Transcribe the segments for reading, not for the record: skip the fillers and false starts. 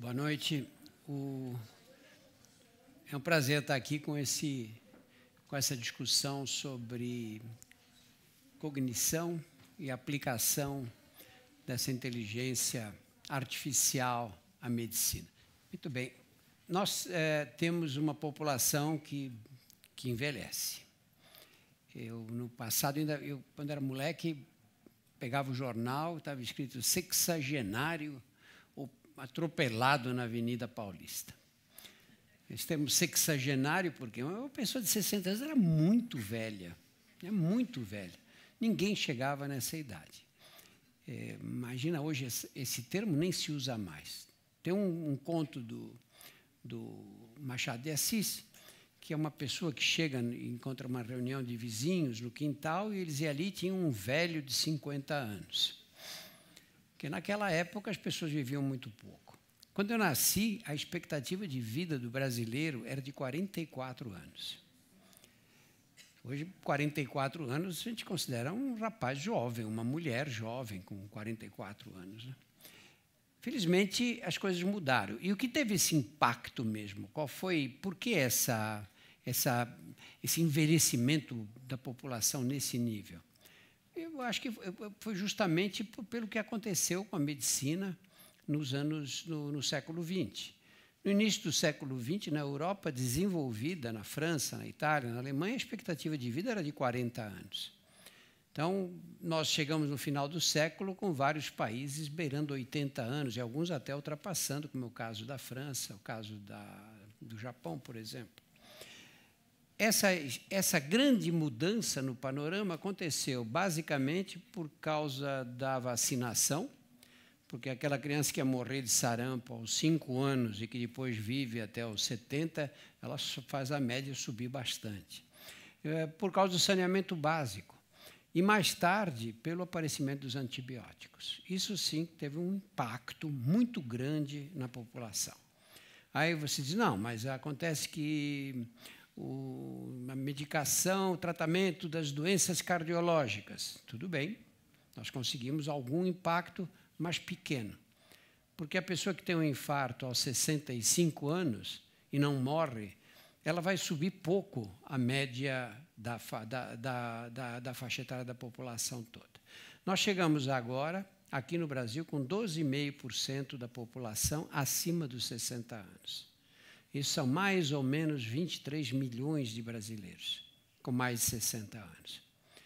Boa noite. É um prazer estar aqui com essa discussão sobre cognição e aplicação dessa inteligência artificial à medicina. Muito bem. Nós temos uma população que envelhece. No passado, quando era moleque, pegava o jornal, estava escrito sexagenário atropelado na Avenida Paulista. Nós temos sexagenário porque uma pessoa de 60 anos era muito velha. É muito velha. Ninguém chegava nessa idade. Imagina, hoje esse termo nem se usa mais. Tem um conto do Machado de Assis, que é uma pessoa que chega e encontra uma reunião de vizinhos no quintal e eles ali tinham um velho de 50 anos. Porque naquela época as pessoas viviam muito pouco. Quando eu nasci, a expectativa de vida do brasileiro era de 44 anos. Hoje, 44 anos, a gente considera um rapaz jovem, uma mulher jovem com 44 anos. Né? Felizmente, as coisas mudaram. E o que teve esse impacto mesmo? Qual foi? Por que esse envelhecimento da população nesse nível? Eu acho que foi justamente pelo que aconteceu com a medicina no século XX. No início do século XX, na Europa desenvolvida, na França, na Itália, na Alemanha, a expectativa de vida era de 40 anos. Então, nós chegamos no final do século com vários países beirando 80 anos, e alguns até ultrapassando, como é o caso da França, o caso do Japão, por exemplo. Essa grande mudança no panorama aconteceu basicamente por causa da vacinação, porque aquela criança que ia morrer de sarampo aos 5 anos e que depois vive até os 70, ela faz a média subir bastante. Por causa do saneamento básico. E mais tarde, pelo aparecimento dos antibióticos. Isso sim teve um impacto muito grande na população. Aí você diz, não, mas acontece que a medicação, o tratamento das doenças cardiológicas, tudo bem, nós conseguimos algum impacto, mas pequeno. Porque a pessoa que tem um infarto aos 65 anos e não morre, ela vai subir pouco a média da faixa etária da população toda. Nós chegamos agora, aqui no Brasil, com 12,5% da população acima dos 60 anos. Isso são mais ou menos 23 milhões de brasileiros com mais de 60 anos.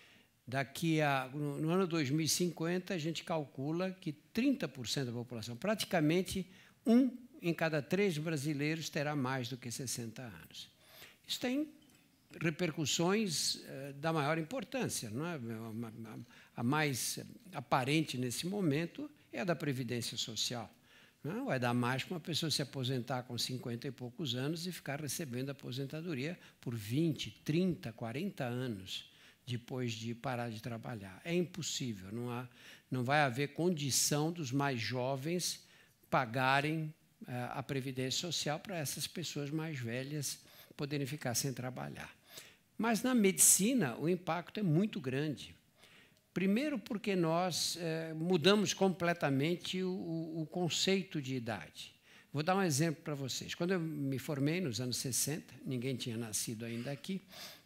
No ano 2050, a gente calcula que 30% da população, praticamente 1 em cada 3 brasileiros terá mais do que 60 anos. Isso tem repercussões da maior importância. Não é? A mais aparente nesse momento é a da Previdência Social. Não vai dar mais para uma pessoa se aposentar com 50 e poucos anos e ficar recebendo aposentadoria por 20, 30, 40 anos depois de parar de trabalhar. É impossível, não vai haver condição dos mais jovens pagarem a Previdência Social para essas pessoas mais velhas poderem ficar sem trabalhar. Mas na medicina o impacto é muito grande. Primeiro porque nós mudamos completamente o conceito de idade. Vou dar um exemplo para vocês. Quando eu me formei, nos anos 60, ninguém tinha nascido ainda aqui,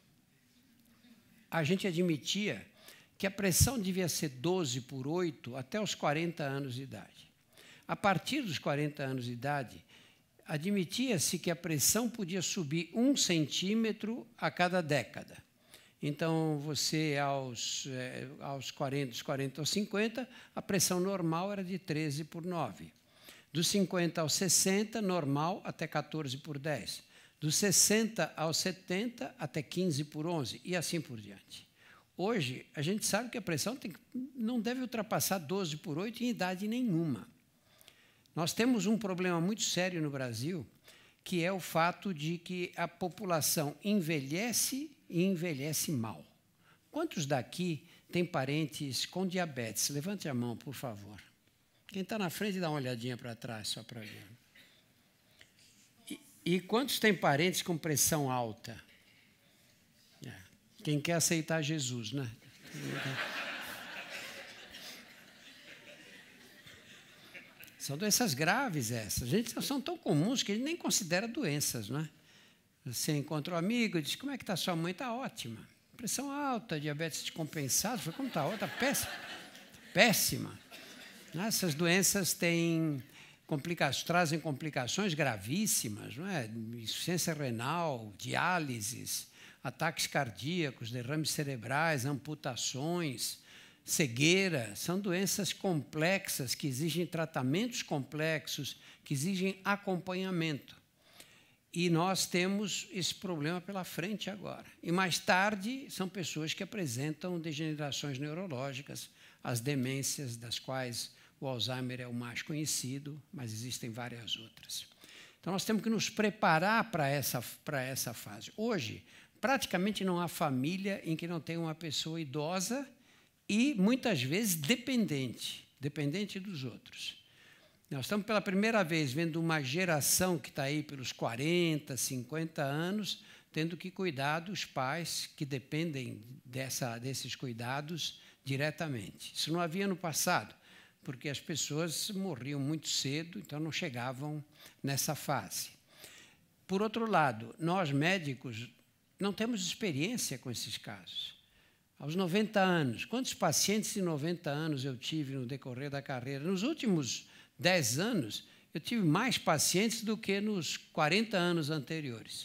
a gente admitia que a pressão devia ser 12/8 até os 40 anos de idade. A partir dos 40 anos de idade, admitia-se que a pressão podia subir 1 centímetro a cada década. Então, você, aos 40 aos 50, a pressão normal era de 13/9. Dos 50 aos 60, normal até 14/10. Dos 60 aos 70, até 15/11, e assim por diante. Hoje, a gente sabe que a pressão não deve ultrapassar 12/8 em idade nenhuma. Nós temos um problema muito sério no Brasil, que é o fato de que a população envelhece e envelhece mal. Quantos daqui têm parentes com diabetes? Levante a mão, por favor. Quem está na frente, dá uma olhadinha para trás, só para ver. E quantos têm parentes com pressão alta? Quem quer aceitar Jesus, né? São doenças graves essas. São tão comuns que a gente nem considera doenças, não é? Você encontra um amigo e diz, como é que está sua mãe? Está ótima. Pressão alta, diabetes descompensado. Falei, como está? Está péssima. Péssima. Essas doenças trazem complicações gravíssimas, não é? Insuficiência renal, diálises, ataques cardíacos, derrames cerebrais, amputações, cegueira. São doenças complexas que exigem tratamentos complexos, que exigem acompanhamento. E nós temos esse problema pela frente agora. E mais tarde, são pessoas que apresentam degenerações neurológicas, as demências, das quais o Alzheimer é o mais conhecido, mas existem várias outras. Então, nós temos que nos preparar para essa fase. Hoje, praticamente não há família em que não tenha uma pessoa idosa e, muitas vezes, dependente dos outros. Nós estamos, pela primeira vez, vendo uma geração que está aí pelos 40, 50 anos, tendo que cuidar dos pais que dependem desses cuidados diretamente. Isso não havia no passado, porque as pessoas morriam muito cedo, então não chegavam nessa fase. Por outro lado, nós médicos não temos experiência com esses casos. Aos 90 anos, quantos pacientes de 90 anos eu tive no decorrer da carreira? Nos últimos 10 anos, eu tive mais pacientes do que nos 40 anos anteriores.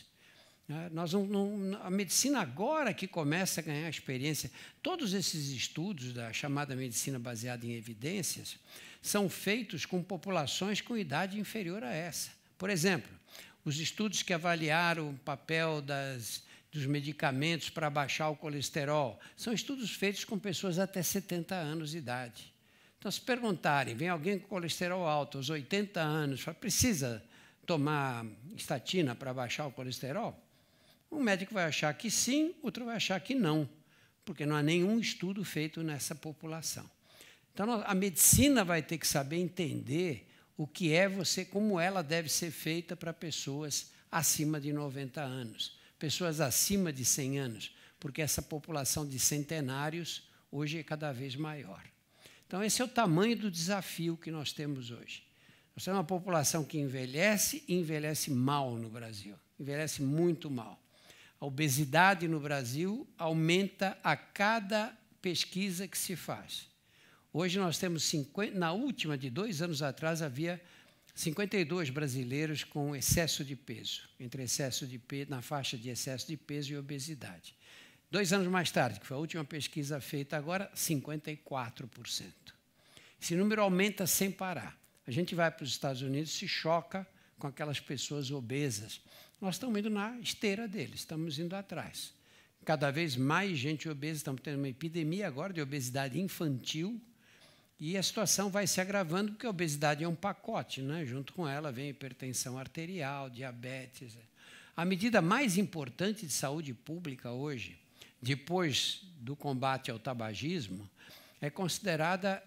A medicina agora que começa a ganhar experiência. Todos esses estudos da chamada medicina baseada em evidências são feitos com populações com idade inferior a essa. Por exemplo, os estudos que avaliaram o papel dos medicamentos para baixar o colesterol são estudos feitos com pessoas até 70 anos de idade. Então, se perguntarem, vem alguém com colesterol alto aos 80 anos, fala, precisa tomar estatina para baixar o colesterol? Um médico vai achar que sim, outro vai achar que não, porque não há nenhum estudo feito nessa população. Então, a medicina vai ter que saber entender o que é como ela deve ser feita para pessoas acima de 90 anos, pessoas acima de 100 anos, porque essa população de centenários hoje é cada vez maior. Então, esse é o tamanho do desafio que nós temos hoje. Nós temos uma população que envelhece e envelhece mal no Brasil, envelhece muito mal. A obesidade no Brasil aumenta a cada pesquisa que se faz. Hoje nós temos na última de 2 anos atrás, havia 52 brasileiros com excesso de peso, na faixa de excesso de peso e obesidade. 2 anos mais tarde, que foi a última pesquisa feita agora, 54%. Esse número aumenta sem parar. A gente vai para os Estados Unidos e se choca com aquelas pessoas obesas. Nós estamos indo na esteira deles, estamos indo atrás. Cada vez mais gente obesa, estamos tendo uma epidemia agora de obesidade infantil e a situação vai se agravando porque a obesidade é um pacote, né? Junto com ela vem hipertensão arterial, diabetes. A medida mais importante de saúde pública hoje, depois do combate ao tabagismo, é considerado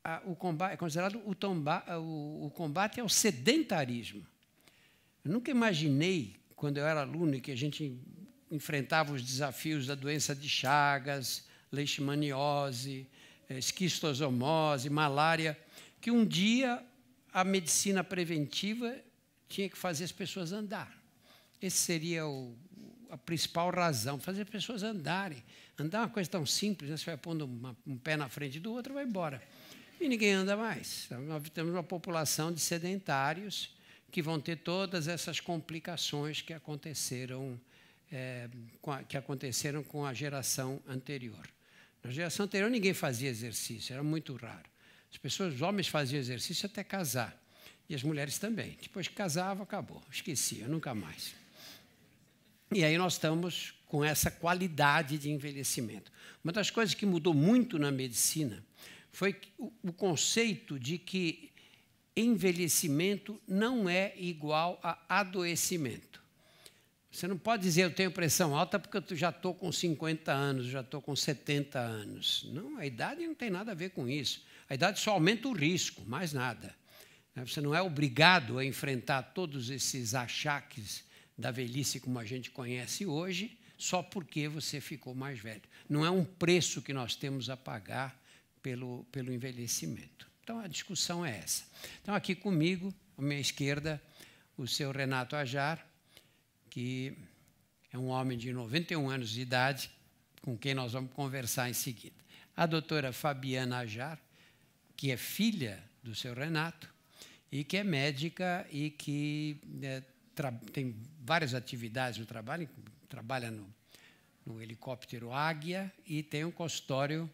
o combate ao sedentarismo. Eu nunca imaginei, quando eu era aluno, que a gente enfrentava os desafios da doença de Chagas, leishmaniose, esquistossomose, malária, que um dia a medicina preventiva tinha que fazer as pessoas andar. Essa seria a principal razão, fazer as pessoas andarem. Andar é uma coisa tão simples, né? Você vai pondo um pé na frente do outro e vai embora. E ninguém anda mais. Então, nós temos uma população de sedentários que vão ter todas essas complicações que aconteceram com a geração anterior. Na geração anterior, ninguém fazia exercício, era muito raro. Os homens faziam exercício até casar, e as mulheres também. Depois que casavam, acabou, esquecia, nunca mais. E aí nós estamos com essa qualidade de envelhecimento. Uma das coisas que mudou muito na medicina foi o conceito de que envelhecimento não é igual a adoecimento. Você não pode dizer, eu tenho pressão alta porque eu já estou com 50 anos, já estou com 70 anos. Não, a idade não tem nada a ver com isso. A idade só aumenta o risco, mais nada. Você não é obrigado a enfrentar todos esses achaques da velhice como a gente conhece hoje, só porque você ficou mais velho. Não é um preço que nós temos a pagar pelo envelhecimento. Então, a discussão é essa. Então, aqui comigo, à minha esquerda, o seu Renato Ajar, que é um homem de 91 anos de idade, com quem nós vamos conversar em seguida. A doutora Fabiana Ajar, que é filha do seu Renato, e que é médica e que tem várias atividades no trabalho, trabalha no helicóptero Águia e tem um consultório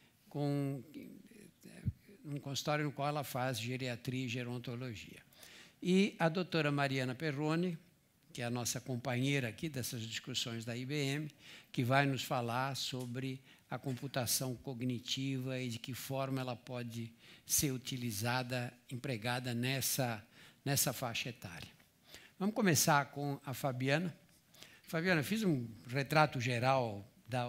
no qual ela faz geriatria e gerontologia. E a doutora Mariana Perrone, que é a nossa companheira aqui dessas discussões da IBM, que vai nos falar sobre a computação cognitiva e de que forma ela pode ser utilizada, empregada nessa faixa etária. Vamos começar com a Fabiana. Fabiana, fiz um retrato geral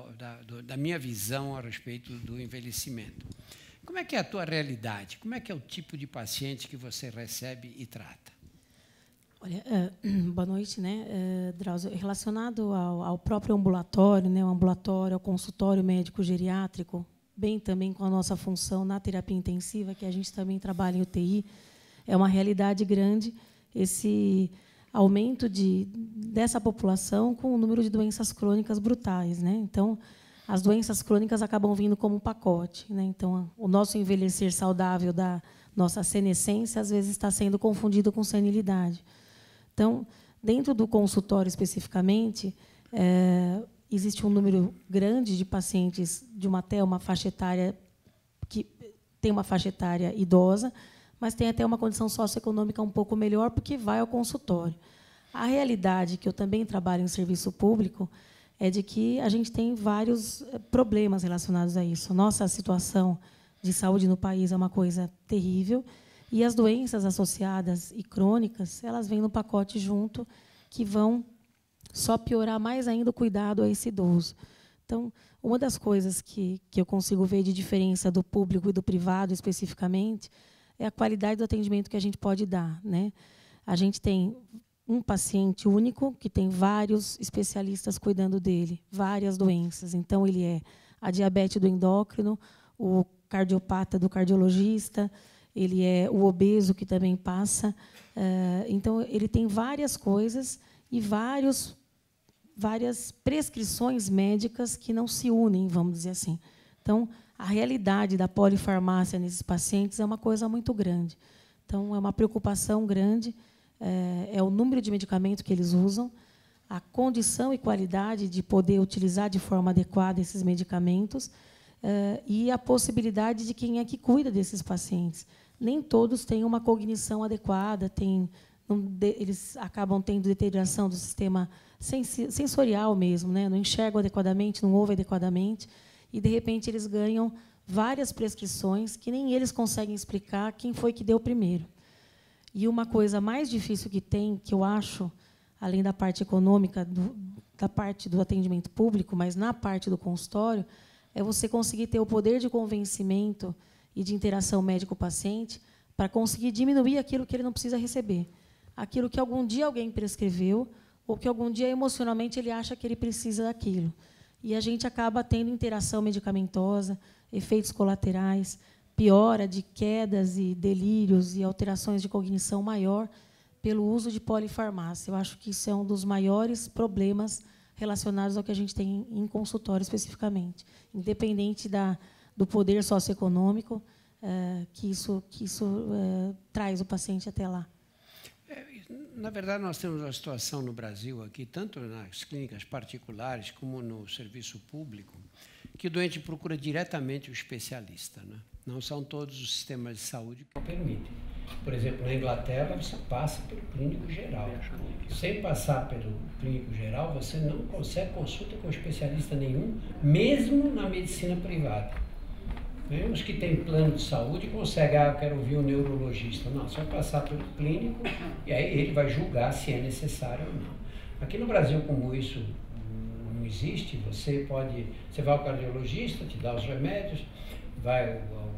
da minha visão a respeito do envelhecimento. Como é que é a tua realidade? Como é que é o tipo de paciente que você recebe e trata? Olha, boa noite, né, Drauzio? Relacionado ao próprio ambulatório, né, o ambulatório, ao consultório médico geriátrico, bem também com a nossa função na terapia intensiva, que a gente também trabalha em UTI, é uma realidade grande esse aumento dessa população com o número de doenças crônicas brutais, né? Então, as doenças crônicas acabam vindo como um pacote, né? Então, o nosso envelhecer saudável da nossa senescência às vezes está sendo confundido com senilidade. Então, dentro do consultório especificamente, existe um número grande de pacientes até uma faixa etária que tem uma faixa etária idosa, mas tem até uma condição socioeconômica um pouco melhor, porque vai ao consultório. A realidade, que eu também trabalho em serviço público, é de que a gente tem vários problemas relacionados a isso. Nossa situação de saúde no país é uma coisa terrível, e as doenças associadas e crônicas, elas vêm no pacote junto, que vão só piorar mais ainda o cuidado a esse idoso. Então, uma das coisas que eu consigo ver de diferença do público e do privado, especificamente, é a qualidade do atendimento que a gente pode dar, né? A gente tem um paciente único que tem vários especialistas cuidando dele, várias doenças. Então, ele é a diabetes do endócrino, o cardiopata do cardiologista, ele é o obeso que também passa. Então, ele tem várias coisas e várias prescrições médicas que não se unem, vamos dizer assim. Então, a realidade da polifarmácia nesses pacientes é uma coisa muito grande. Então, é uma preocupação grande, é o número de medicamentos que eles usam, a condição e qualidade de poder utilizar de forma adequada esses medicamentos e a possibilidade de quem é que cuida desses pacientes. Nem todos têm uma cognição adequada, eles acabam tendo deterioração do sistema sensorial mesmo, né? Não enxergam adequadamente, não ouvem adequadamente, e, de repente, eles ganham várias prescrições que nem eles conseguem explicar quem foi que deu primeiro. E uma coisa mais difícil que tem, que eu acho, além da parte econômica, da parte do atendimento público, mas na parte do consultório, é você conseguir ter o poder de convencimento e de interação médico-paciente para conseguir diminuir aquilo que ele não precisa receber. Aquilo que algum dia alguém prescreveu ou que algum dia, emocionalmente, ele acha que ele precisa daquilo. E a gente acaba tendo interação medicamentosa, efeitos colaterais, piora de quedas e delírios e alterações de cognição maior pelo uso de polifarmácia. Eu acho que isso é um dos maiores problemas relacionados ao que a gente tem em consultório especificamente, independente do poder socioeconômico que isso traz o paciente até lá. Na verdade, nós temos uma situação no Brasil aqui, tanto nas clínicas particulares como no serviço público, que o doente procura diretamente o especialista, né? Não são todos os sistemas de saúde que permitem. Por exemplo, na Inglaterra, você passa pelo clínico geral. Sem passar pelo clínico geral, você não consegue consulta com especialista nenhum, mesmo na medicina privada. Os que têm plano de saúde conseguem, eu quero ouvir um neurologista. Não, só passar pelo clínico e aí ele vai julgar se é necessário ou não. Aqui no Brasil, como isso não existe, você vai ao cardiologista, te dá os remédios, vai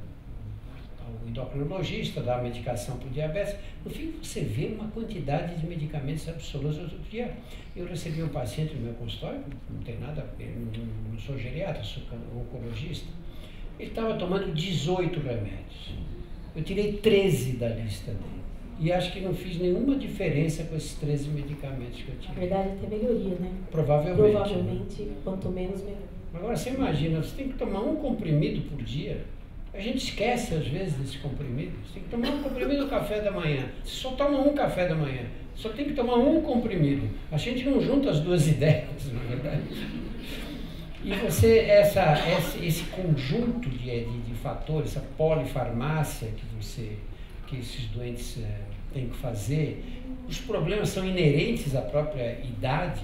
ao endocrinologista, dá a medicação para o diabetes. No fim, você vê uma quantidade de medicamentos absolutos. Outro dia, eu recebi um paciente no meu consultório, não tem nada, eu não sou geriatra, sou oncologista. Ele estava tomando 18 remédios. Eu tirei 13 da lista dele. E acho que não fiz nenhuma diferença com esses 13 medicamentos que eu tirei. Na verdade, tem melhoria, né? Provavelmente. Provavelmente, né? Quanto menos, melhor. Agora, você imagina, você tem que tomar um comprimido por dia. A gente esquece, às vezes, desse comprimido. Você tem que tomar um comprimido no café da manhã. Você só toma um café da manhã. Só tem que tomar um comprimido. A gente não junta as duas ideias, na verdade. E você, esse conjunto de fatores, essa polifarmácia que esses doentes têm que fazer, os problemas são inerentes à própria idade.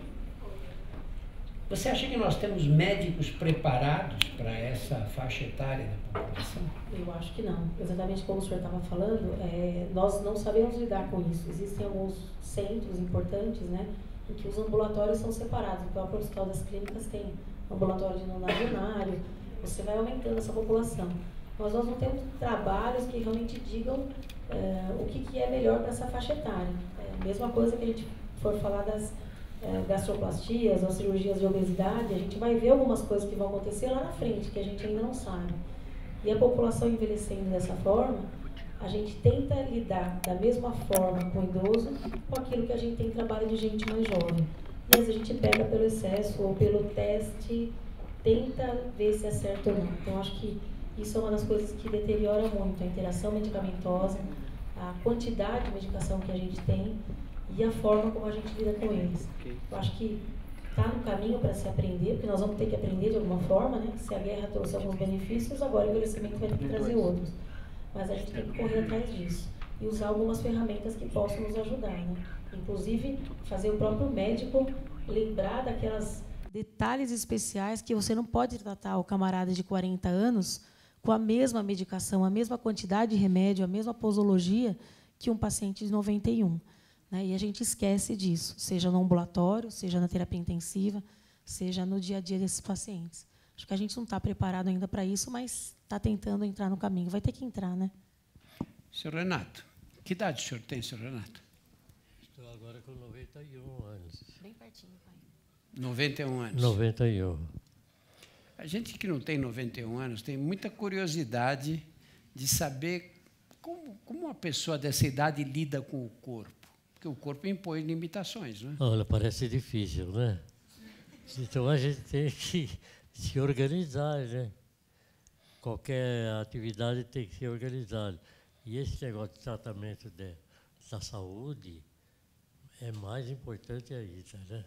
Você acha que nós temos médicos preparados para essa faixa etária da população? Eu acho que não. Exatamente como o senhor estava falando, nós não sabemos lidar com isso. Existem alguns centros importantes, né, em que os ambulatórios são separados. O próprio Hospital das Clínicas tem ambulatório de nonagenário. Você vai aumentando essa população. Mas nós não temos trabalhos que realmente digam o que é melhor para essa faixa etária. Mesma coisa que a gente for falar das gastroplastias ou cirurgias de obesidade, a gente vai ver algumas coisas que vão acontecer lá na frente, que a gente ainda não sabe. E a população envelhecendo dessa forma, a gente tenta lidar da mesma forma com o idoso, com aquilo que a gente tem trabalho de gente mais jovem. E às vezes a gente pega pelo excesso ou pelo teste, tenta ver se é certo ou não. Então, acho que isso é uma das coisas que deteriora muito a interação medicamentosa, a quantidade de medicação que a gente tem e a forma como a gente lida com eles. Eu acho que está no caminho para se aprender, porque nós vamos ter que aprender de alguma forma, né? Se a guerra trouxe alguns benefícios, agora o envelhecimento vai ter que trazer outros. Mas a gente tem que correr atrás disso e usar algumas ferramentas que possam nos ajudar, né? Inclusive, fazer o próprio médico lembrar daquelas detalhes especiais que você não pode tratar o camarada de 40 anos com a mesma medicação, a mesma quantidade de remédio, a mesma posologia que um paciente de 91. Né? E a gente esquece disso, seja no ambulatório, seja na terapia intensiva, seja no dia a dia desses pacientes. Acho que a gente não está preparado ainda para isso, mas está tentando entrar no caminho. Vai ter que entrar, né? Senhor Renato, que idade o senhor tem, senhor Renato? Estou agora com 91 anos. Bem pertinho, pai. 91 anos. 91. A gente que não tem 91 anos tem muita curiosidade de saber como uma pessoa dessa idade lida com o corpo. Porque o corpo impõe limitações, né? Olha, parece difícil, né? Então a gente tem que se organizar, né? Qualquer atividade tem que ser organizada. E esse negócio de tratamento da saúde é mais importante ainda, né?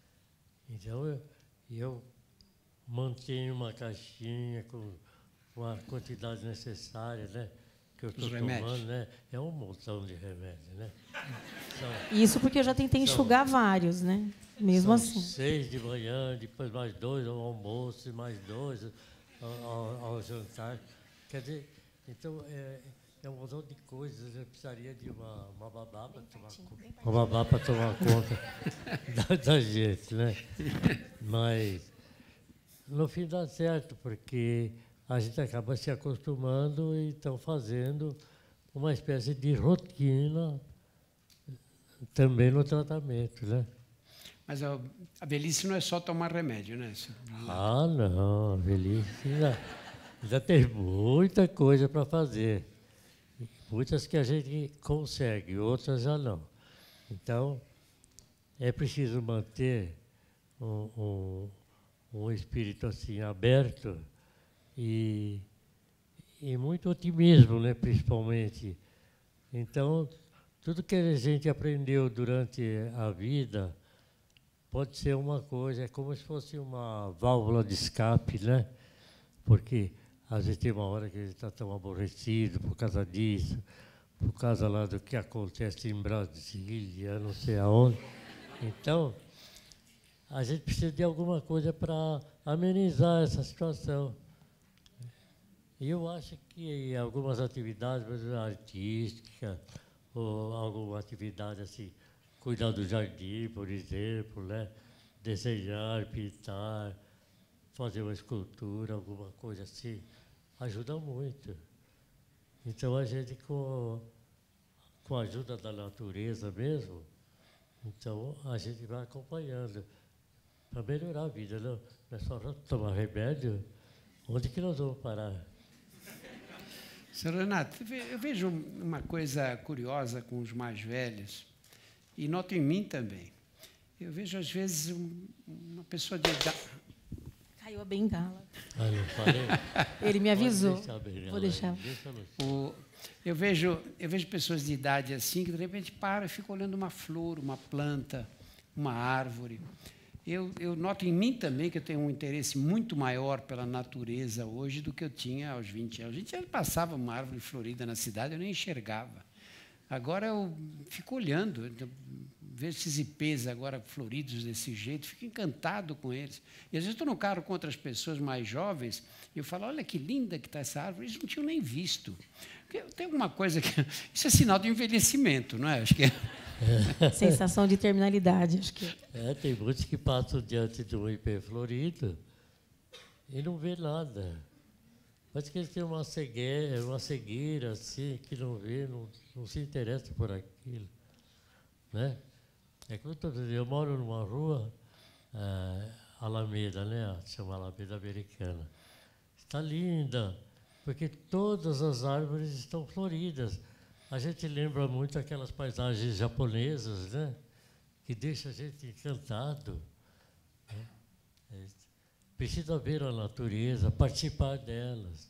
Então eu mantenho uma caixinha com a quantidade necessária, né? Que eu estou tomando, né? É um montão de remédio, né? Isso porque eu já tentei enxugar vários, né? Mesmo assim. 6 de manhã, depois mais 2 ao almoço, e mais 2 ao jantar. Quer dizer, então é um montão de coisas. Eu precisaria de uma babá para tomar conta da gente, né? Mas no fim dá certo, porque a gente acaba se acostumando e estão fazendo uma espécie de rotina também no tratamento, né? Mas a velhice não é só tomar remédio, né? Ah, não, a velhice ainda tem muita coisa para fazer. Muitas que a gente consegue, outras já não. Então, é preciso manter um espírito assim aberto e muito otimismo, né, principalmente. Então, tudo que a gente aprendeu durante a vida pode ser uma coisa, é como se fosse uma válvula de escape, né? Porque às vezes tem uma hora que a gente está tão aborrecido por causa disso, por causa lá do que acontece em Brasília, não sei aonde. Então, a gente precisa de alguma coisa para amenizar essa situação. E eu acho que algumas atividades, por exemplo, artísticas, ou alguma atividade assim, cuidar do jardim, por exemplo, né? Desenhar, pintar, fazer uma escultura, alguma coisa assim, ajuda muito. Então, a gente, com a ajuda da natureza mesmo, então a gente vai acompanhando para melhorar a vida. Não é só tomar remédio. Onde que nós vamos parar? Senhor Renato, eu vejo uma coisa curiosa com os mais velhos, e noto em mim também. Eu vejo, às vezes, uma pessoa de idade... Caiu a bengala. Ah, não falei? Ele me avisou. Vou deixar. Eu vejo pessoas de idade assim, que de repente param e ficam olhando uma flor, uma planta, uma árvore. Eu noto em mim também que eu tenho um interesse muito maior pela natureza hoje do que eu tinha aos 20 anos. Aos 20 anos passava uma árvore florida na cidade, eu nem enxergava. Agora eu fico olhando, vejo esses ipês agora floridos desse jeito, fico encantado com eles. E às vezes estou no carro com outras pessoas mais jovens e eu falo, olha que linda que está essa árvore, eles não tinham nem visto. Porque tem alguma coisa que... Isso é sinal de envelhecimento, não é? Acho que é. Sensação de terminalidade, acho que. Tem muitos que passam diante de um ipê florido e não vê nada. Parece que eles têm uma cegueira assim, que não vê, não se interessa por aquilo. Né? É como eu estou dizendo, eu moro numa rua, Alameda, né? Chama Alameda Americana. Está linda, porque todas as árvores estão floridas. A gente lembra muito aquelas paisagens japonesas, né? Que deixam a gente encantado. Né? Precisa ver a natureza, participar delas.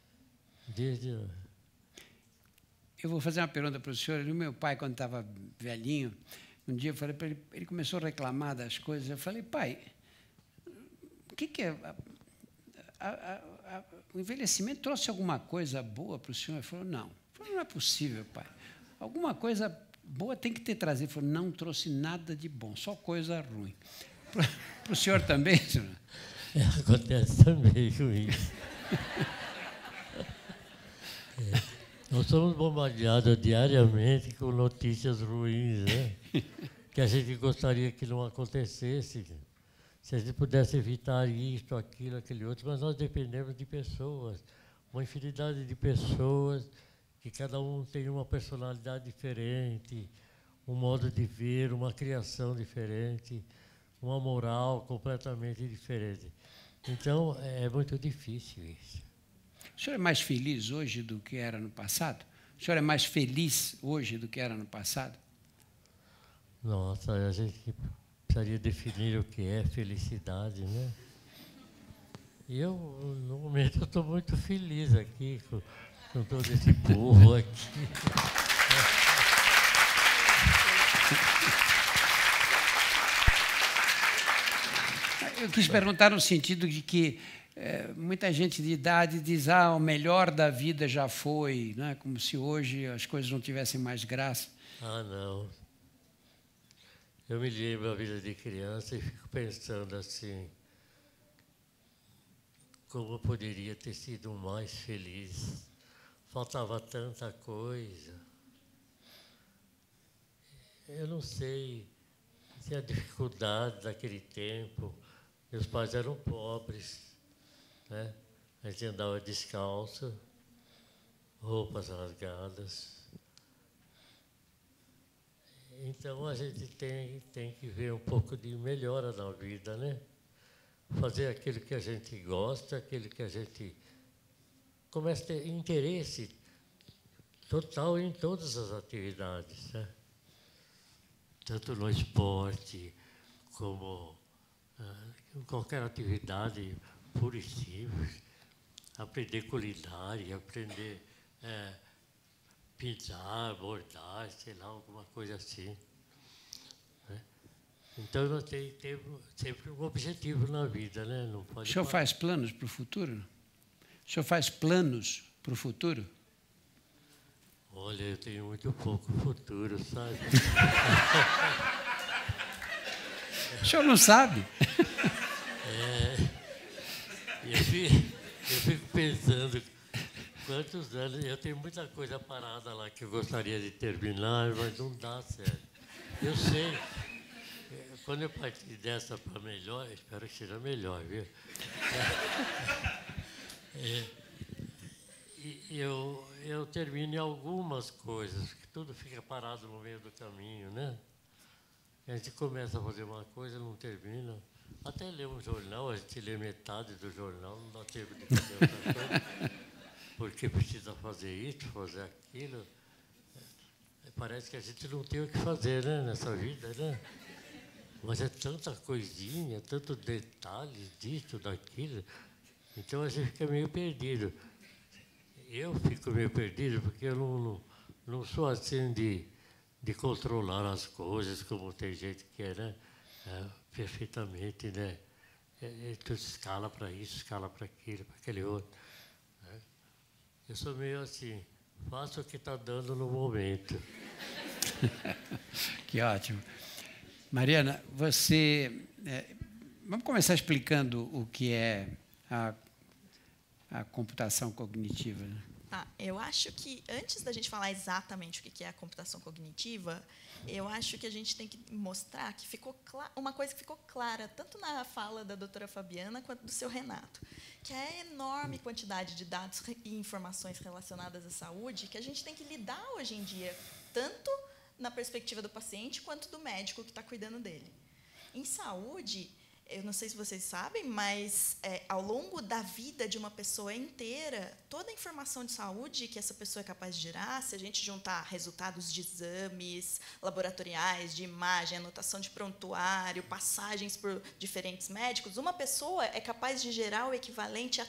Eu vou fazer uma pergunta para o senhor. O meu pai, quando estava velhinho, um dia eu falei para ele, ele começou a reclamar das coisas. Eu falei, pai, o que é... o envelhecimento trouxe alguma coisa boa para o senhor? Ele falou, não. Eu falei, não é possível, pai. Alguma coisa boa tem que ter trazido. Ele falou, não trouxe nada de bom, só coisa ruim. Para o senhor também, senhor? Acontece também com isso. Nós somos bombardeados diariamente com notícias ruins, né? Que a gente gostaria que não acontecesse. Se a gente pudesse evitar isto, aquilo, aquele outro, mas nós dependemos de pessoas, uma infinidade de pessoas, que cada um tem uma personalidade diferente, um modo de ver, uma criação diferente, uma moral completamente diferente. Então, é muito difícil isso. O senhor é mais feliz hoje do que era no passado? O senhor é mais feliz hoje do que era no passado? Nossa, a gente precisaria definir o que é felicidade, né? E eu, no momento, estou muito feliz aqui com todo esse povo aqui. Eu quis perguntar no sentido de que muita gente de idade diz, o melhor da vida já foi, né? Como se hoje as coisas não tivessem mais graça. Ah, não. Eu me lembro da vida de criança e fico pensando assim, como eu poderia ter sido mais feliz. Faltava tanta coisa. Eu não sei se a dificuldade daquele tempo, meus pais eram pobres, né? A gente andava descalço, roupas rasgadas. Então, a gente tem que ver um pouco de melhora na vida, né? Fazer aquilo que a gente gosta, aquilo que a gente começa a ter interesse total em todas as atividades, né? Tanto no esporte, como em qualquer atividade pura e simples. Aprender culinária, aprender pintar, bordar, sei lá, alguma coisa assim. Né? Então, nós temos sempre um objetivo na vida, né? Não pode o senhor faz planos para o futuro? O senhor faz planos para o futuro? Olha, eu tenho muito pouco futuro, sabe? O senhor não sabe? Eu fico pensando quantos anos... Eu tenho muita coisa parada lá que eu gostaria de terminar, mas não dá certo. Eu sei. Quando eu partir dessa para melhor, espero que seja melhor, viu? Eu termino algumas coisas, que tudo fica parado no meio do caminho, né? A gente começa a fazer uma coisa, não termina. Até ler um jornal, a gente lê metade do jornal, não dá tempo de fazer outra coisa. porque precisa fazer isso, fazer aquilo. Parece que a gente não tem o que fazer, né, nessa vida, né? Mas é tanta coisinha, tanto detalhe disso, daquilo. Então a gente fica meio perdido. Eu fico meio perdido porque eu não sou assim de controlar as coisas, como tem gente que é, né? Perfeitamente, né? Tu escala para isso, escala para aquilo, para aquele outro. Né? Eu sou meio assim, faço o que está dando no momento. Que ótimo. Mariana, você... vamos começar explicando o que é a computação cognitiva. Né? Eu acho que, antes da gente falar exatamente o que é a computação cognitiva, eu acho que a gente tem que mostrar que ficou uma coisa que ficou clara, tanto na fala da doutora Fabiana quanto do seu Renato, que é a enorme quantidade de dados e informações relacionadas à saúde que a gente tem que lidar hoje em dia, tanto na perspectiva do paciente quanto do médico que está cuidando dele. Em saúde, eu não sei se vocês sabem, mas ao longo da vida de uma pessoa inteira, toda a informação de saúde que essa pessoa é capaz de gerar, se a gente juntar resultados de exames laboratoriais, de imagem, anotação de prontuário, passagens por diferentes médicos, uma pessoa é capaz de gerar o equivalente a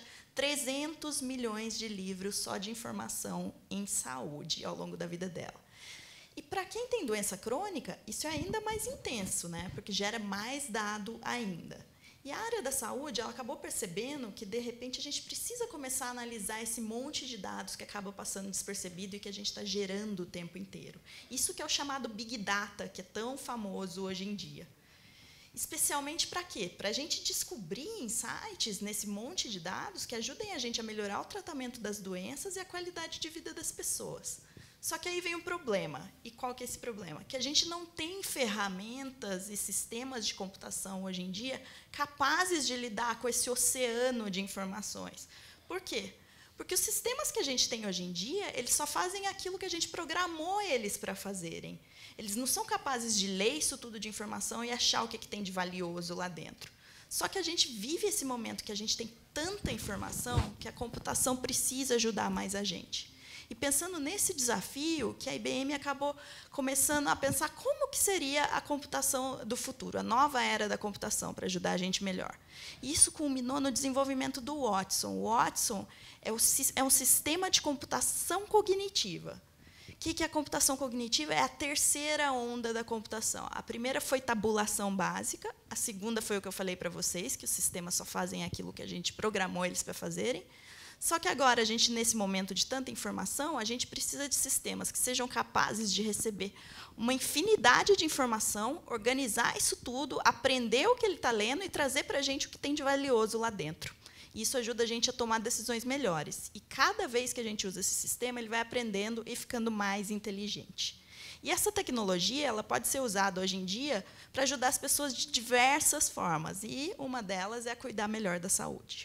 300 milhões de livros só de informação em saúde ao longo da vida dela. E, para quem tem doença crônica, isso é ainda mais intenso, né? Porque gera mais dado ainda. E a área da saúde ela acabou percebendo que, de repente, a gente precisa começar a analisar esse monte de dados que acaba passando despercebido e que a gente está gerando o tempo inteiro. Isso que é o chamado Big Data, que é tão famoso hoje em dia. Especialmente para quê? Para a gente descobrir insights nesse monte de dados que ajudem a gente a melhorar o tratamento das doenças e a qualidade de vida das pessoas. Só que aí vem um problema. E qual que é esse problema? Que a gente não tem ferramentas e sistemas de computação hoje em dia capazes de lidar com esse oceano de informações. Por quê? Porque os sistemas que a gente tem hoje em dia, eles só fazem aquilo que a gente programou eles para fazerem. Eles não são capazes de ler isso tudo de informação e achar o que tem de valioso lá dentro. Só que a gente vive esse momento que a gente tem tanta informação que a computação precisa ajudar mais a gente. E pensando nesse desafio, que a IBM acabou começando a pensar como que seria a computação do futuro, a nova era da computação, para ajudar a gente melhor. E isso culminou no desenvolvimento do Watson. O Watson é um sistema de computação cognitiva. O que é a computação cognitiva? É a terceira onda da computação. A primeira foi tabulação básica, a segunda foi o que eu falei para vocês, que os sistemas só fazem aquilo que a gente programou eles para fazerem. Só que agora, nesse momento de tanta informação, a gente precisa de sistemas que sejam capazes de receber uma infinidade de informação, organizar isso tudo, aprender o que ele está lendo e trazer para a gente o que tem de valioso lá dentro. Isso ajuda a gente a tomar decisões melhores. E cada vez que a gente usa esse sistema, ele vai aprendendo e ficando mais inteligente. E essa tecnologia ela pode ser usada hoje em dia para ajudar as pessoas de diversas formas. E uma delas é a cuidar melhor da saúde.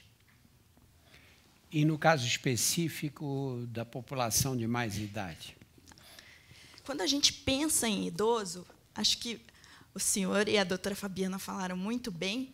E, no caso específico da população de mais idade? Quando a gente pensa em idoso, acho que o senhor e a doutora Fabiana falaram muito bem,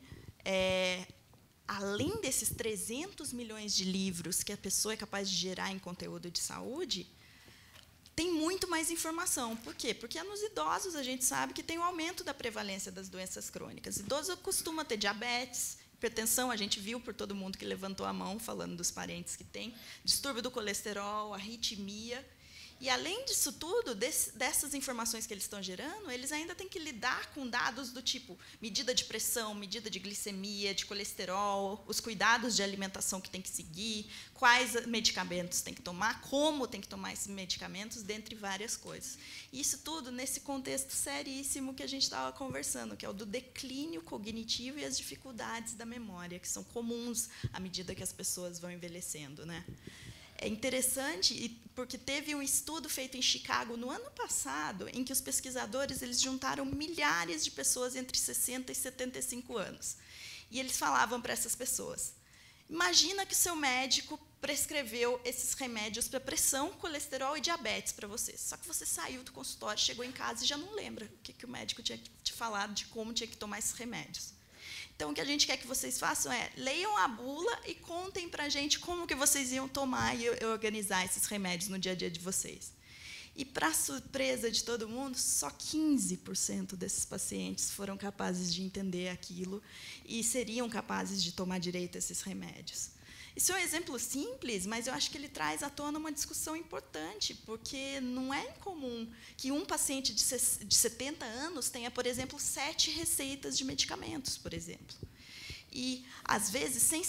além desses 300 milhões de livros que a pessoa é capaz de gerar em conteúdo de saúde, tem muito mais informação. Por quê? Porque nos idosos a gente sabe que tem um aumento da prevalência das doenças crônicas. Idoso costuma ter diabetes, hipertensão, a gente viu por todo mundo que levantou a mão falando dos parentes que tem, distúrbio do colesterol, arritmia. E, além disso tudo, dessas informações que eles estão gerando, eles ainda têm que lidar com dados do tipo medida de pressão, medida de glicemia, de colesterol, os cuidados de alimentação que tem que seguir, quais medicamentos tem que tomar, como tem que tomar esses medicamentos, dentre várias coisas. Isso tudo nesse contexto seríssimo que a gente estava conversando, que é o do declínio cognitivo e as dificuldades da memória, que são comuns à medida que as pessoas vão envelhecendo, né? É interessante porque teve um estudo feito em Chicago no ano passado, em que os pesquisadores eles juntaram milhares de pessoas entre 60 e 75 anos. E eles falavam para essas pessoas, imagina que o seu médico prescreveu esses remédios para pressão, colesterol e diabetes para você. Só que você saiu do consultório, chegou em casa e já não lembra o que o médico tinha te falado de como tinha que tomar esses remédios. Então, o que a gente quer que vocês façam é leiam a bula e contem para a gente como que vocês iam tomar e organizar esses remédios no dia a dia de vocês. E, para surpresa de todo mundo, só 15% desses pacientes foram capazes de entender aquilo e seriam capazes de tomar direito esses remédios. Isso é um exemplo simples, mas eu acho que ele traz à tona uma discussão importante, porque não é incomum que um paciente de 70 anos tenha, por exemplo, 7 receitas de medicamentos, por exemplo. E, às vezes, sem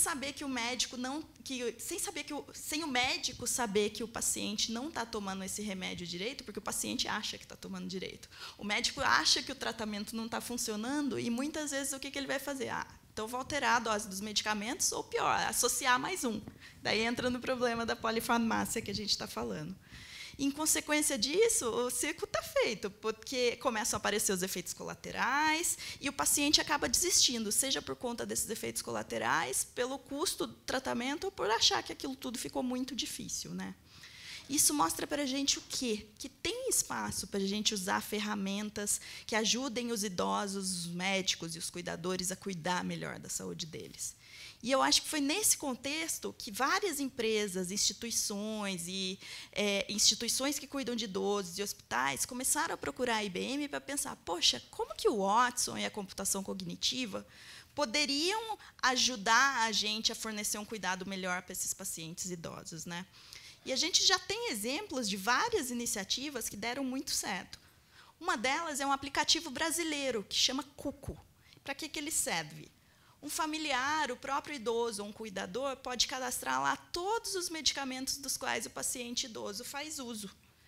o médico saber que o paciente não está tomando esse remédio direito, porque o paciente acha que está tomando direito. O médico acha que o tratamento não está funcionando e, muitas vezes, o que ele vai fazer? Então, vou alterar a dose dos medicamentos, ou pior, associar mais um. Daí entra no problema da polifarmácia que a gente está falando. Em consequência disso, o ciclo está feito, porque começam a aparecer os efeitos colaterais e o paciente acaba desistindo, seja por conta desses efeitos colaterais, pelo custo do tratamento, ou por achar que aquilo tudo ficou muito difícil, né? Isso mostra para a gente o quê? Que tem espaço para a gente usar ferramentas que ajudem os idosos, os médicos e os cuidadores a cuidar melhor da saúde deles. E eu acho que foi nesse contexto que várias empresas, instituições e instituições que cuidam de idosos e hospitais começaram a procurar a IBM para pensar, poxa, como que o Watson e a computação cognitiva poderiam ajudar a gente a fornecer um cuidado melhor para esses pacientes idosos, né? E a gente já tem exemplos de várias iniciativas que deram muito certo. Uma delas é um aplicativo brasileiro que chama Cuco. Para que ele serve? Um familiar, o próprio idoso ou um cuidador pode cadastrar lá todos os medicamentos dos quais o paciente idoso faz uso.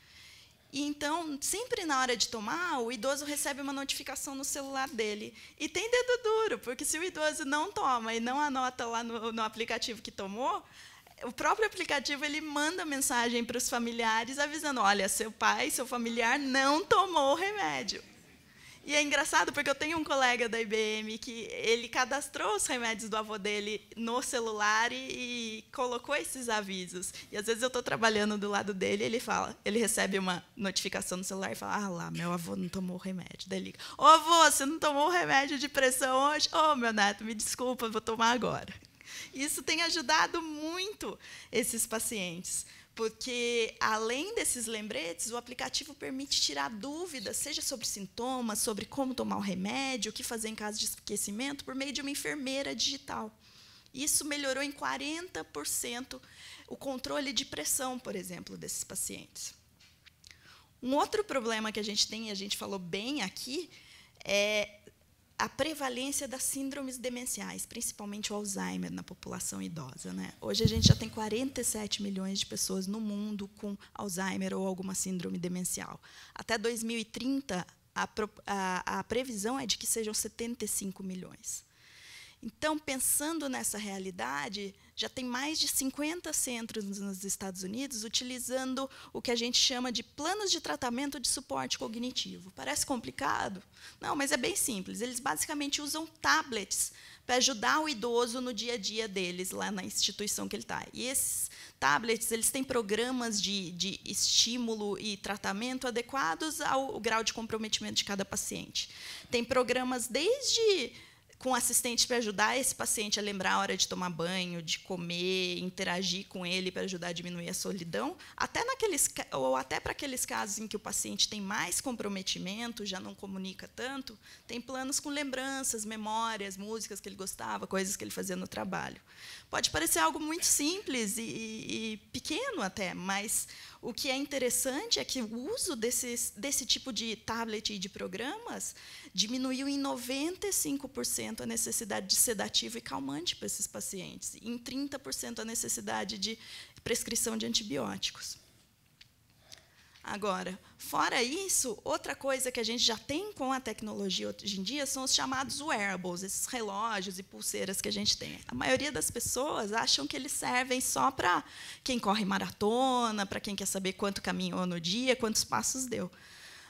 E, então, sempre na hora de tomar, o idoso recebe uma notificação no celular dele. E tem dedo duro, porque se o idoso não toma e não anota lá no aplicativo que tomou, o próprio aplicativo ele manda mensagem para os familiares avisando, olha, seu pai, seu familiar não tomou o remédio. E é engraçado porque eu tenho um colega da IBM que ele cadastrou os remédios do avô dele no celular e colocou esses avisos. E, às vezes, eu estou trabalhando do lado dele e ele recebe uma notificação no celular e fala, lá, meu avô não tomou o remédio. Daí ele liga, ô, avô, você não tomou o remédio de pressão hoje? Ô, meu neto, me desculpa, vou tomar agora. Isso tem ajudado muito esses pacientes, porque, além desses lembretes, o aplicativo permite tirar dúvidas, seja sobre sintomas, sobre como tomar o remédio, o que fazer em caso de esquecimento, por meio de uma enfermeira digital. Isso melhorou em 40% o controle de pressão, por exemplo, desses pacientes. Um outro problema que a gente tem, e a gente falou bem aqui, é a prevalência das síndromes demenciais, principalmente o Alzheimer na população idosa, né? Hoje a gente já tem 47 milhões de pessoas no mundo com Alzheimer ou alguma síndrome demencial. Até 2030, a previsão é de que sejam 75 milhões. Então, pensando nessa realidade, já tem mais de 50 centros nos Estados Unidos utilizando o que a gente chama de planos de tratamento de suporte cognitivo. Parece complicado? Não, mas é bem simples. Eles basicamente usam tablets para ajudar o idoso no dia a dia deles, lá na instituição que ele está. E esses tablets eles têm programas de estímulo e tratamento adequados ao grau de comprometimento de cada paciente. Tem programas desde com assistente para ajudar esse paciente a lembrar a hora de tomar banho, de comer, interagir com ele para ajudar a diminuir a solidão, até para aqueles casos em que o paciente tem mais comprometimento, já não comunica tanto, tem planos com lembranças, memórias, músicas que ele gostava, coisas que ele fazia no trabalho. Pode parecer algo muito simples e pequeno até, mas o que é interessante é que o uso desse tipo de tablet e de programas diminuiu em 95% a necessidade de sedativo e calmante para esses pacientes, e em 30% a necessidade de prescrição de antibióticos. Agora, fora isso, outra coisa que a gente já tem com a tecnologia hoje em dia são os chamados wearables, esses relógios e pulseiras que a gente tem. A maioria das pessoas acham que eles servem só para quem corre maratona, para quem quer saber quanto caminhou no dia, quantos passos deu.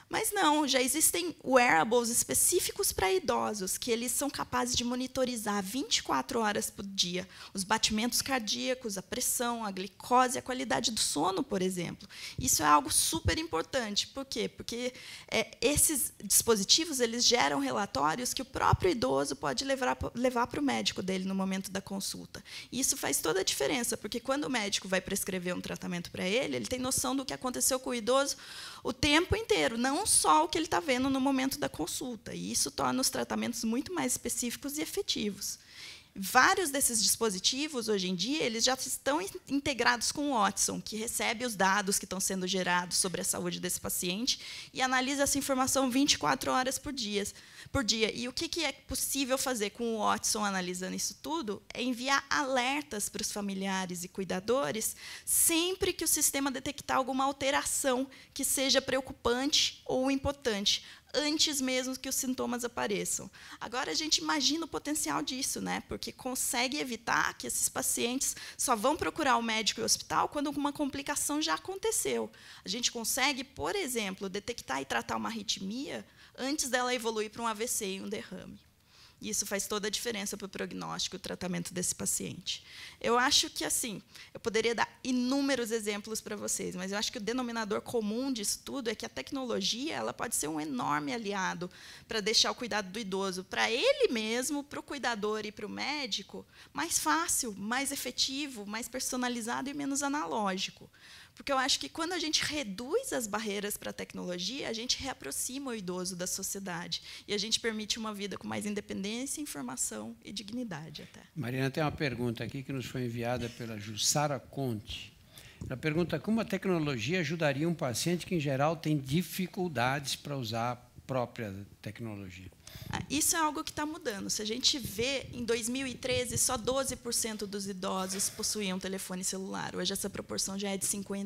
Mas não, já existem wearables específicos para idosos, que eles são capazes de monitorizar 24 horas por dia os batimentos cardíacos, a pressão, a glicose, a qualidade do sono, por exemplo. Isso é algo super importante. Por quê? Porque esses dispositivos eles geram relatórios que o próprio idoso pode levar para o médico dele no momento da consulta. E isso faz toda a diferença, porque quando o médico vai prescrever um tratamento para ele tem noção do que aconteceu com o idoso o tempo inteiro, não só o que ele está vendo no momento da consulta. E isso torna os tratamentos muito mais específicos e efetivos. Vários desses dispositivos, hoje em dia, eles já estão integrados com o Watson, que recebe os dados que estão sendo gerados sobre a saúde desse paciente e analisa essa informação 24 horas por dia. E o que é possível fazer com o Watson analisando isso tudo é enviar alertas para os familiares e cuidadores sempre que o sistema detectar alguma alteração que seja preocupante ou importante, antes mesmo que os sintomas apareçam. Agora, a gente imagina o potencial disso, né? Porque consegue evitar que esses pacientes só vão procurar o médico e o hospital quando alguma complicação já aconteceu. A gente consegue, por exemplo, detectar e tratar uma arritmia antes dela evoluir para um AVC e um derrame. E isso faz toda a diferença para o prognóstico e o tratamento desse paciente. Eu acho que, assim, eu poderia dar inúmeros exemplos para vocês, mas eu acho que o denominador comum disso tudo é que a tecnologia ela pode ser um enorme aliado para deixar o cuidado do idoso, para ele mesmo, para o cuidador e para o médico, mais fácil, mais efetivo, mais personalizado e menos analógico. Porque eu acho que, quando a gente reduz as barreiras para a tecnologia, a gente reaproxima o idoso da sociedade. E a gente permite uma vida com mais independência, informação e dignidade até. Mariana, tem uma pergunta aqui que nos foi enviada pela Jussara Conte. Ela pergunta como a tecnologia ajudaria um paciente que, em geral, tem dificuldades para usar a própria tecnologia. Isso é algo que está mudando. Se a gente vê, em 2013, só 12% dos idosos possuíam telefone celular. Hoje, essa proporção já é de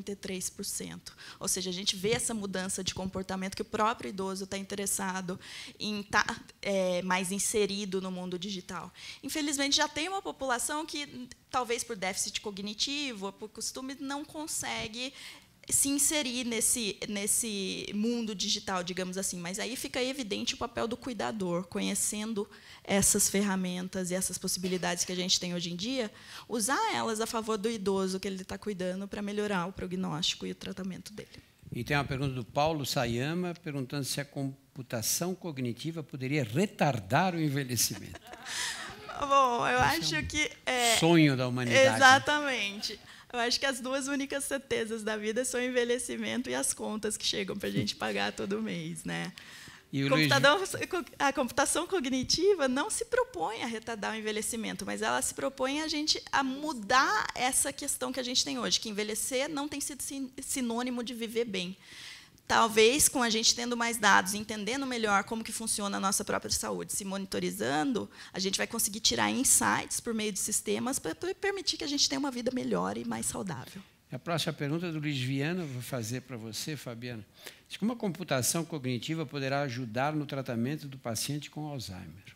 53%. Ou seja, a gente vê essa mudança de comportamento, que o próprio idoso está interessado em estar mais inserido no mundo digital. Infelizmente, já tem uma população que, talvez por déficit cognitivo ou por costume, não consegue se inserir nesse mundo digital, digamos assim. Mas aí fica evidente o papel do cuidador, conhecendo essas ferramentas e essas possibilidades que a gente tem hoje em dia, usar elas a favor do idoso que ele está cuidando para melhorar o prognóstico e o tratamento dele. E tem uma pergunta do Paulo Sayama, perguntando se a computação cognitiva poderia retardar o envelhecimento. Bom, eu acho que sonho da humanidade. Exatamente. Eu acho que as duas únicas certezas da vida são o envelhecimento e as contas que chegam para a gente pagar todo mês, né? E A computação cognitiva não se propõe a retardar o envelhecimento, mas ela se propõe a mudar essa questão que a gente tem hoje, que envelhecer não tem sido sinônimo de viver bem. Talvez, com a gente tendo mais dados, entendendo melhor como que funciona a nossa própria saúde, se monitorizando, a gente vai conseguir tirar insights por meio de sistemas para permitir que a gente tenha uma vida melhor e mais saudável. A próxima pergunta é do Luiz Viana, vou fazer para você, Fabiana. Como a computação cognitiva poderá ajudar no tratamento do paciente com Alzheimer?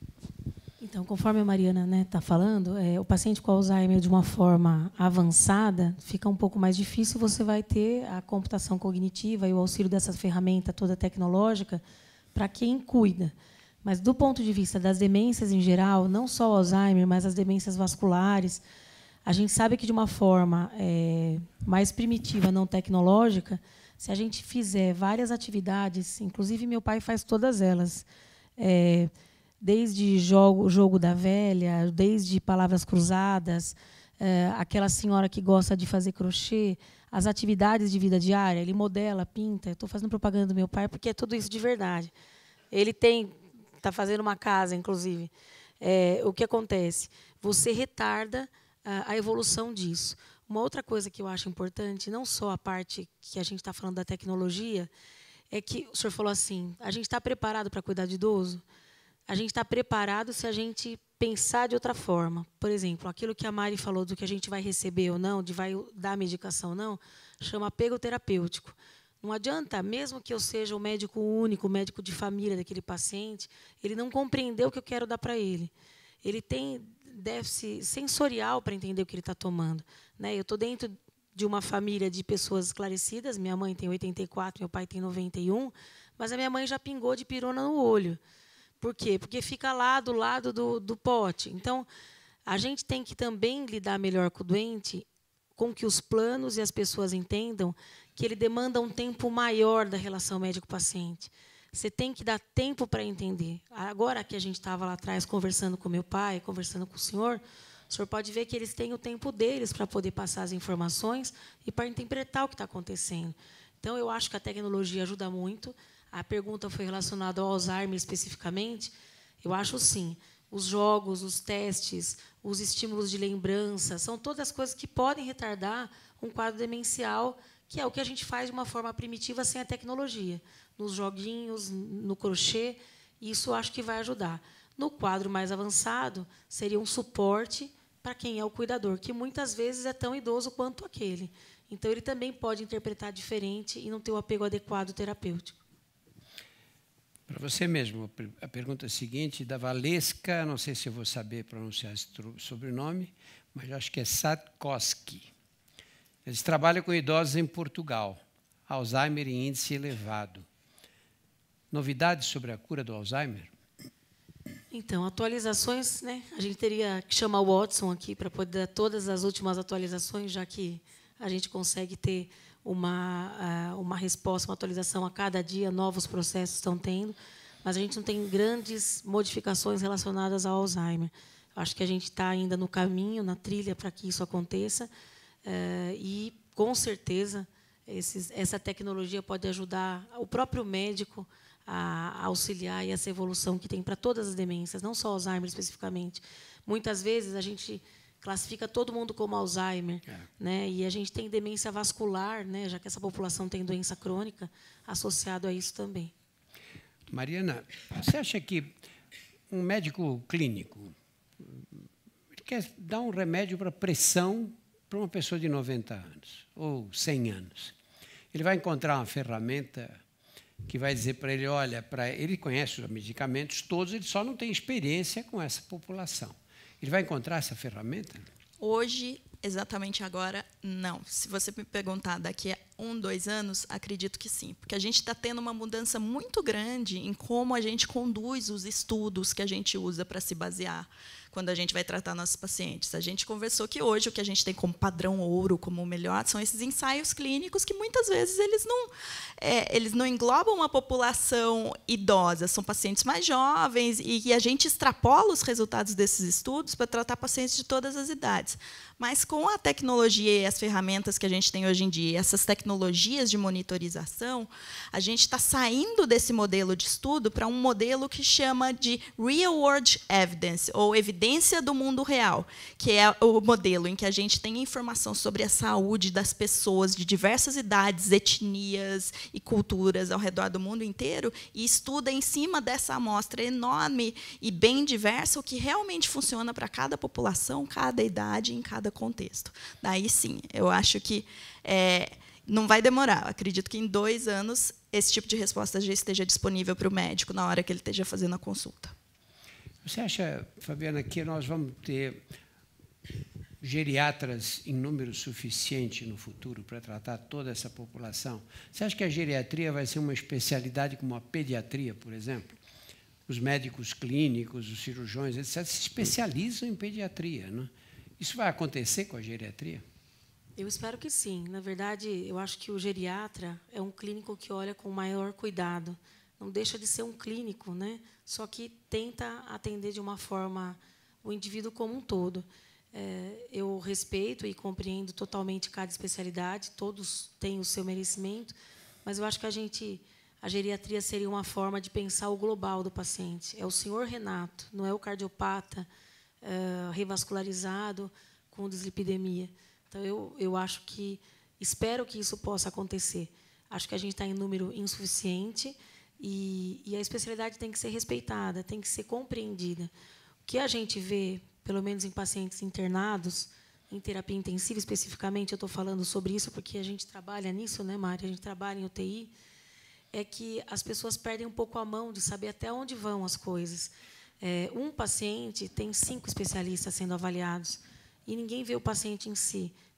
Então, conforme a Mariana está falando, o paciente com Alzheimer de uma forma avançada, fica um pouco mais difícil, você vai ter a computação cognitiva e o auxílio dessa ferramenta toda tecnológica para quem cuida. Mas, do ponto de vista das demências em geral, não só o Alzheimer, mas as demências vasculares, a gente sabe que, de uma forma mais primitiva, não tecnológica, se a gente fizer várias atividades, inclusive meu pai faz todas elas, desde jogo da velha, desde palavras cruzadas, aquela senhora que gosta de fazer crochê, as atividades de vida diária, ele modela, pinta. Estou fazendo propaganda do meu pai porque é tudo isso de verdade. Ele está fazendo uma casa, inclusive. O que acontece? Você retarda a evolução disso. Uma outra coisa que eu acho importante, não só a parte que a gente está falando da tecnologia, é que o senhor falou assim, a gente está preparado para cuidar de idoso? A gente está preparado se a gente pensar de outra forma. Por exemplo, aquilo que a Mari falou do que a gente vai receber ou não, de vai dar medicação ou não, chama apego terapêutico. Não adianta, mesmo que eu seja o médico único, o médico de família daquele paciente, ele não compreendeu o que eu quero dar para ele. Ele tem déficit sensorial para entender o que ele está tomando. Né? Eu estou dentro de uma família de pessoas esclarecidas. Minha mãe tem 84, meu pai tem 91, mas a minha mãe já pingou de pirona no olho. Por quê? Porque fica lá do lado do pote. Então, a gente tem que também lidar melhor com o doente, com que os planos e as pessoas entendam que ele demanda um tempo maior da relação médico-paciente. Você tem que dar tempo para entender. Agora que a gente estava lá atrás conversando com meu pai, conversando com o senhor pode ver que eles têm o tempo deles para poder passar as informações e para interpretar o que está acontecendo. Então, eu acho que a tecnologia ajuda muito. A pergunta foi relacionada ao Alzheimer especificamente. Eu acho, sim. Os jogos, os testes, os estímulos de lembrança, são todas as coisas que podem retardar um quadro demencial, que é o que a gente faz de uma forma primitiva sem a tecnologia. Nos joguinhos, no crochê, isso acho que vai ajudar. No quadro mais avançado, seria um suporte para quem é o cuidador, que muitas vezes é tão idoso quanto aquele. Então, ele também pode interpretar diferente e não ter o apego adequado terapêutico. Para você mesmo, a pergunta seguinte, da Valesca, não sei se eu vou saber pronunciar esse sobrenome, mas acho que é Sadkowski. Eles trabalham com idosos em Portugal, Alzheimer em índice elevado. Novidades sobre a cura do Alzheimer? Então, atualizações, né? A gente teria que chamar o Watson aqui para poder dar todas as últimas atualizações, já que a gente consegue ter uma resposta, uma atualização a cada dia, novos processos estão tendo, mas a gente não tem grandes modificações relacionadas ao Alzheimer. Acho que a gente está ainda no caminho, na trilha, para que isso aconteça, e, com certeza, essa tecnologia pode ajudar o próprio médico a auxiliar essa evolução que tem para todas as demências, não só Alzheimer especificamente. Muitas vezes a gente classifica todo mundo como Alzheimer, né? E a gente tem demência vascular, né? Já que essa população tem doença crônica, associado a isso também. Mariana, você acha que um médico clínico quer dar um remédio para pressão para uma pessoa de 90 anos ou 100 anos? Ele vai encontrar uma ferramenta que vai dizer para ele, olha, ele conhece os medicamentos todos, ele só não tem experiência com essa população. Ele vai encontrar essa ferramenta? Hoje, exatamente agora, não. Se você me perguntar daqui a 1, 2 anos, acredito que sim. Porque a gente está tendo uma mudança muito grande em como a gente conduz os estudos que a gente usa para se basear quando a gente vai tratar nossos pacientes. A gente conversou que hoje o que a gente tem como padrão ouro, como melhor, são esses ensaios clínicos que muitas vezes eles não englobam uma população idosa, são pacientes mais jovens e a gente extrapola os resultados desses estudos para tratar pacientes de todas as idades. Mas com a tecnologia e as ferramentas que a gente tem hoje em dia, essas tecnologias de monitorização, a gente está saindo desse modelo de estudo para um modelo que chama de Real World Evidence, ou evidência do mundo real, que é o modelo em que a gente tem informação sobre a saúde das pessoas de diversas idades, etnias e culturas ao redor do mundo inteiro e estuda em cima dessa amostra enorme e bem diversa o que realmente funciona para cada população, cada idade, em cada contexto. Daí, sim, eu acho que não vai demorar. Acredito que em 2 anos esse tipo de resposta já esteja disponível para o médico na hora que ele esteja fazendo a consulta. Você acha, Fabiana, que nós vamos ter geriatras em número suficiente no futuro para tratar toda essa população? Você acha que a geriatria vai ser uma especialidade como a pediatria, por exemplo? Os médicos clínicos, os cirurgiões, etc., se especializam em pediatria, não é? Isso vai acontecer com a geriatria? Eu espero que sim. Na verdade, eu acho que o geriatra é um clínico que olha com maior cuidado. Não deixa de ser um clínico, né? Só que tenta atender de uma forma o indivíduo como um todo. Eu respeito e compreendo totalmente cada especialidade, todos têm o seu merecimento, mas eu acho que a geriatria seria uma forma de pensar o global do paciente. É o senhor Renato, não é o cardiopata revascularizado com dislipidemia. Então, eu acho que, espero que isso possa acontecer. Acho que a gente está em número insuficiente e a especialidade tem que ser respeitada, tem que ser compreendida. O que a gente vê, pelo menos em pacientes internados, em terapia intensiva especificamente, eu estou falando sobre isso porque a gente trabalha nisso, né, Mari? A gente trabalha em UTI, é que as pessoas perdem um pouco a mão de saber até onde vão as coisas. Um paciente tem 5 especialistas sendo avaliados e ninguém vê o paciente em si.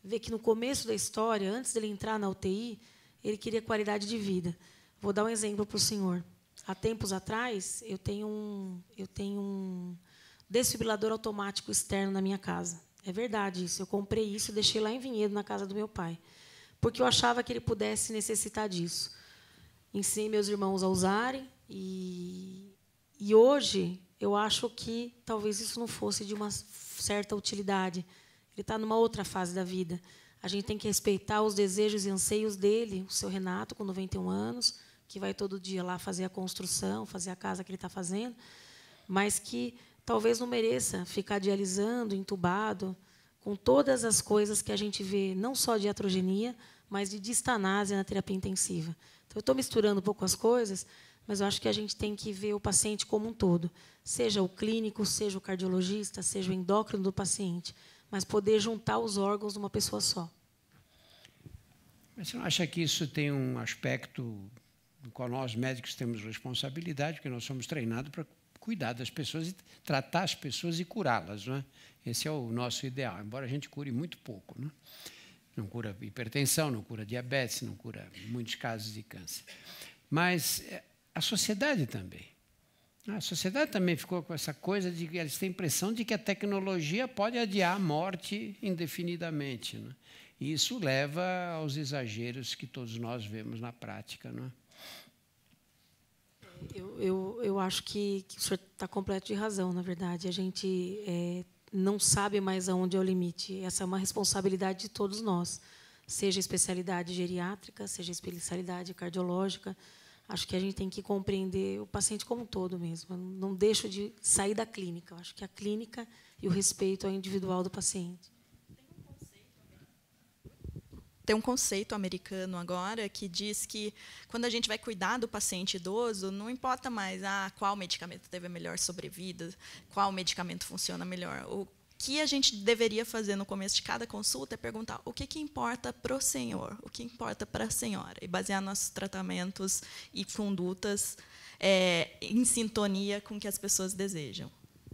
ver que no começo da história, antes dele entrar na UTI, ele queria qualidade de vida. Vou dar um exemplo para o senhor. Há tempos atrás, eu tenho um desfibrilador automático externo na minha casa. É verdade isso. Eu comprei isso e deixei lá em Vinhedo, na casa do meu pai, porque eu achava que ele pudesse necessitar disso. Ensinei meus irmãos a usarem e hoje eu acho que talvez isso não fosse de uma certa utilidade. Ele está numa outra fase da vida. A gente tem que respeitar os desejos e anseios dele, o seu Renato, com 91 anos, que vai todo dia lá fazer a construção, fazer a casa que ele está fazendo, mas que talvez não mereça ficar dialisando, entubado, com todas as coisas que a gente vê, não só de iatrogenia, mas de distanásia na terapia intensiva. Então, eu estou misturando um pouco as coisas, mas eu acho que a gente tem que ver o paciente como um todo, seja o clínico, seja o cardiologista, seja o endócrino do paciente, mas poder juntar os órgãos de uma pessoa só. Mas você não acha que isso tem um aspecto no qual nós, médicos, temos responsabilidade, porque nós somos treinados para cuidar das pessoas e tratar as pessoas e curá-las, não é? Esse é o nosso ideal, embora a gente cure muito pouco, não é? Não cura hipertensão, não cura diabetes, não cura muitos casos de câncer. Mas a sociedade também. A sociedade também ficou com essa coisa de que eles têm a impressão de que a tecnologia pode adiar a morte indefinidamente, não é? E isso leva aos exageros que todos nós vemos na prática, não é? Eu acho que o senhor está completo de razão, na verdade. A gente não sabe mais aonde é o limite. Essa é uma responsabilidade de todos nós, seja especialidade geriátrica, seja especialidade cardiológica. Acho que a gente tem que compreender o paciente como um todo mesmo. Eu não deixo de sair da clínica. Eu acho que a clínica e o respeito ao individual do paciente. Tem um conceito americano agora que diz que, quando a gente vai cuidar do paciente idoso, não importa mais qual medicamento teve a melhor sobrevida, qual medicamento funciona melhor. O que a gente deveria fazer no começo de cada consulta é perguntar o que importa para o senhor, o que importa para a senhora, e basear nossos tratamentos e condutas em sintonia com o que as pessoas desejam.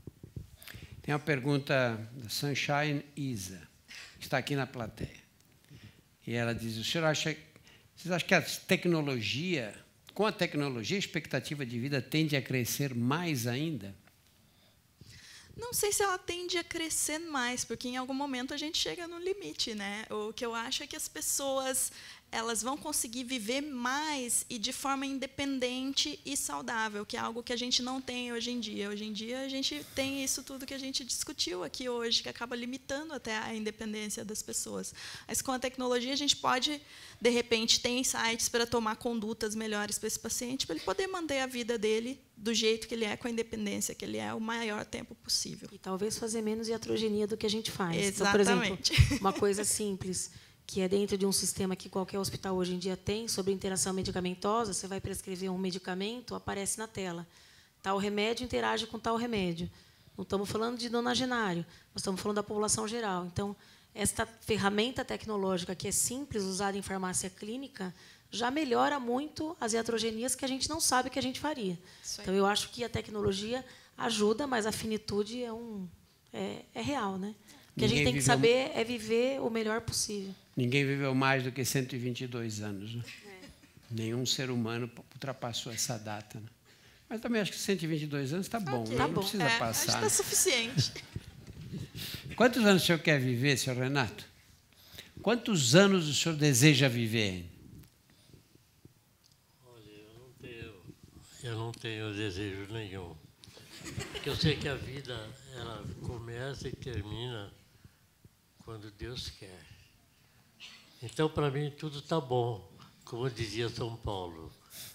Tem uma pergunta da Sunshine Isa, que está aqui na plateia. E ela diz: vocês acham que a tecnologia, com a tecnologia, a expectativa de vida tende a crescer mais ainda? Não sei se ela tende a crescer mais, porque em algum momento a gente chega no limite, né? O que eu acho é que as pessoas elas vão conseguir viver mais e de forma independente e saudável, que é algo que a gente não tem hoje em dia. Hoje em dia, a gente tem isso tudo que a gente discutiu aqui hoje, que acaba limitando até a independência das pessoas. Mas, com a tecnologia, a gente pode, de repente, ter insights para tomar condutas melhores para esse paciente, para ele poder manter a vida dele do jeito que ele é, com a independência que ele é, o maior tempo possível. E talvez fazer menos iatrogenia do que a gente faz. Exatamente. Então, por exemplo, uma coisa simples, que é dentro de um sistema que qualquer hospital hoje em dia tem, sobre interação medicamentosa, você vai prescrever um medicamento, aparece na tela. Tal remédio interage com tal remédio. Não estamos falando de nonagenário, nós estamos falando da população geral. Então, esta ferramenta tecnológica, que é simples, usada em farmácia clínica, já melhora muito as iatrogenias que a gente não sabe que a gente faria. Então, eu acho que a tecnologia ajuda, mas a finitude é real, né? O que a gente tem que saber é viver o melhor possível. Ninguém viveu mais do que 122 anos. Né? Nenhum ser humano ultrapassou essa data. Né? Mas também acho que 122 anos está bom, okay. Não precisa passar. Acho que está suficiente. Quantos anos o senhor quer viver, senhor Renato? Quantos anos o senhor deseja viver? Olha, eu não tenho desejo nenhum. Porque eu sei que a vida ela começa e termina quando Deus quer. Então, para mim, tudo está bom, como dizia São Paulo.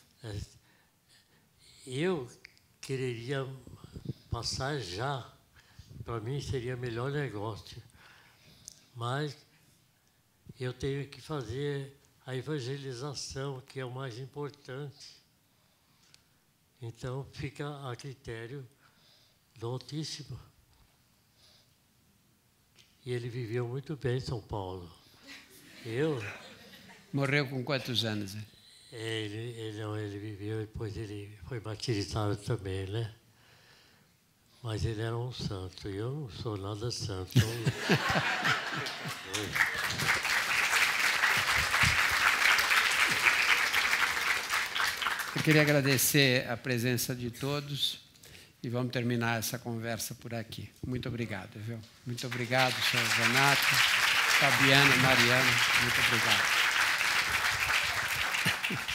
Eu quereria passar já, para mim seria melhor negócio, mas eu tenho que fazer a evangelização, que é o mais importante. Então, fica a critério do Altíssimo. E ele viveu muito bem em São Paulo. Morreu com quantos anos? Ele viveu, depois ele foi martirizado também, né? Mas ele era um santo, e eu não sou nada santo. Eu queria agradecer a presença de todos e vamos terminar essa conversa por aqui. Muito obrigado, viu? Muito obrigado, senhor Renato, Fabiana, Mariana, muito obrigado.